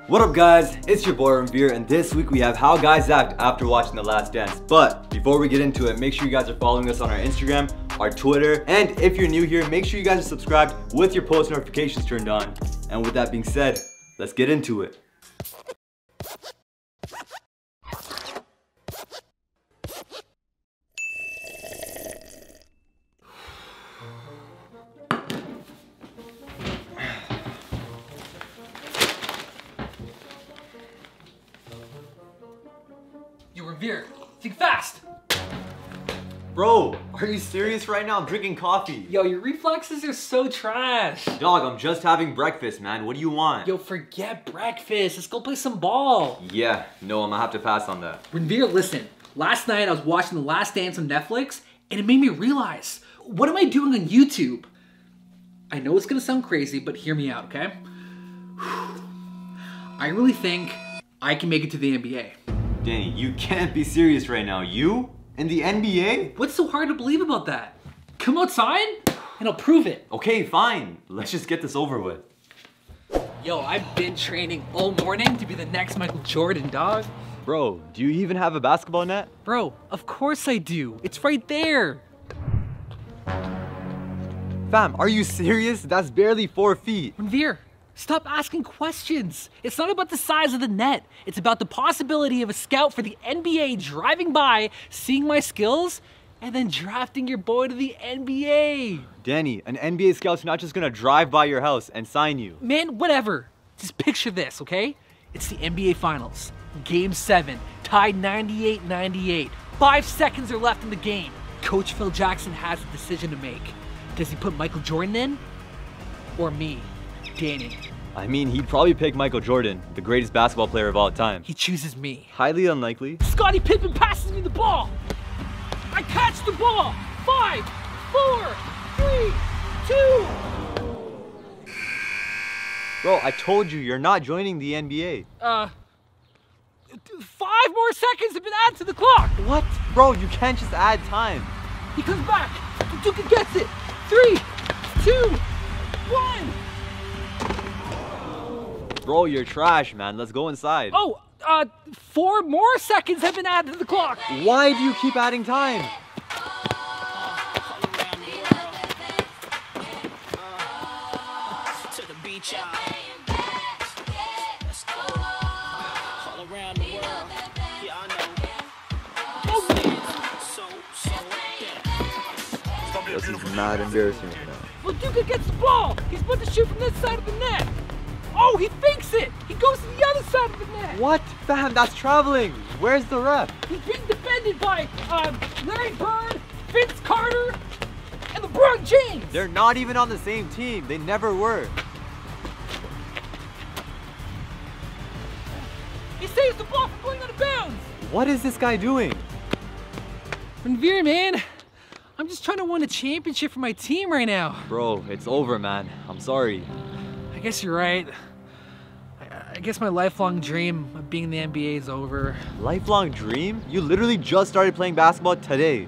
What up guys, it's your boy Ranveer, and this week we have how guys act after watching The Last Dance. But before we get into it, make sure you guys are following us on our Instagram, our Twitter, and if you're new here, make sure you guys are subscribed with your post notifications turned on. And with that being said, let's get into it. Yo, Ranveer, think fast! Bro, are you serious right now? I'm drinking coffee. Yo, your reflexes are so trash. Dog, I'm just having breakfast, man. What do you want? Yo, forget breakfast. Let's go play some ball. Yeah, no, I'm gonna have to pass on that. Ranveer, listen. Last night I was watching The Last Dance on Netflix, and it made me realize, what am I doing on YouTube? I know it's gonna sound crazy, but hear me out, okay? I really think I can make it to the NBA. Danny, you can't be serious right now. You? In the NBA? What's so hard to believe about that? Come outside, and I'll prove it. Okay, fine. Let's just get this over with. Yo, I've been training all morning to be the next Michael Jordan, dog. Bro, do you even have a basketball net? Bro, of course I do. It's right there. Fam, are you serious? That's barely 4 feet. Ranveer, stop asking questions. It's not about the size of the net. It's about the possibility of a scout for the NBA driving by, seeing my skills, and then drafting your boy to the NBA. Danny, an NBA scout's not just gonna drive by your house and sign you. Man, whatever. Just picture this, okay? It's the NBA Finals. Game 7, tied 98-98. 5 seconds are left in the game. Coach Phil Jackson has a decision to make. Does he put Michael Jordan in? Or me, Danny? I mean, he'd probably pick Michael Jordan, the greatest basketball player of all time. He chooses me. Highly unlikely. Scottie Pippen passes me the ball. I catch the ball. 5, 4, 3, 2. Bro, I told you, you're not joining the NBA. 5 more seconds have been added to the clock. What? Bro, you can't just add time. He comes back. Duka gets it. 3, 2, 1. Bro, you're trash, man. Let's go inside. Oh, 4 more seconds have been added to the clock. Why do you keep adding time? To the beach, y'all. Let's go. All around the world. Yeah, I know. This is mad embarrassing right now. Well, Duka gets the ball. He's about to shoot from this side of the net. Oh, he fakes it. He goes to the other side of the net. What? Fam, that's traveling. Where's the ref? He's being defended by Larry Bird, Vince Carter, and LeBron James. They're not even on the same team. They never were. He saves the ball from going out of bounds. What is this guy doing? Ranveer, man, I'm just trying to win a championship for my team right now. Bro, it's over, man. I'm sorry. I guess you're right. I guess my lifelong dream of being in the NBA is over. Lifelong dream? You literally just started playing basketball today.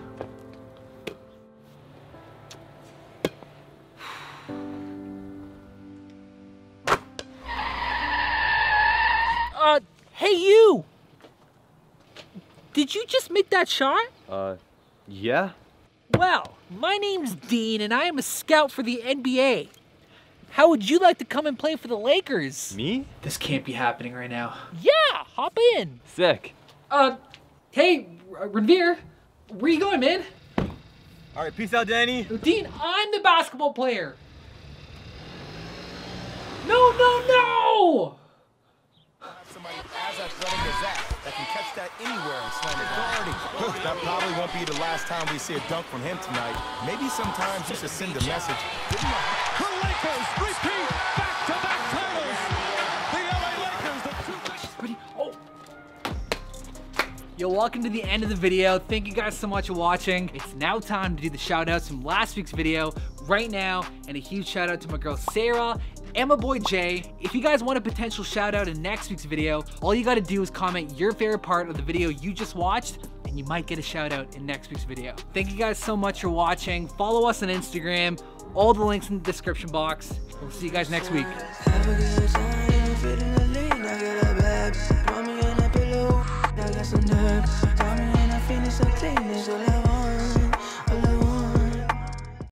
Hey you! Did you just make that shot? Yeah? Well, my name's Dean and I am a scout for the NBA. How would you like to come and play for the Lakers? Me? This can't be happening right now. Yeah, hop in. Sick. Hey, Ranveer, where you going, man? All right, peace out, Danny. Dean, I'm the basketball player. No, no, no! Somebody as athletic as that can catch that anywhere and slam it down. That probably won't be the last time we see a dunk from him tonight. Maybe sometimes you should send a message. The Lakers repeat back-to-back titles. The LA Lakers, the two. Ready? Oh. Yo, welcome to the end of the video. Thank you guys so much for watching. It's now time to do the shout outs from last week's video right now. And a huge shout out to my girl Sarah and my boy Jay. If you guys want a potential shout out in next week's video, all you gotta do is comment your favorite part of the video you just watched and you might get a shout out in next week's video. Thank you guys so much for watching. Follow us on Instagram. All the links in the description box. We'll see you guys next week. Have a good time, Dormir en la finish so clean, so level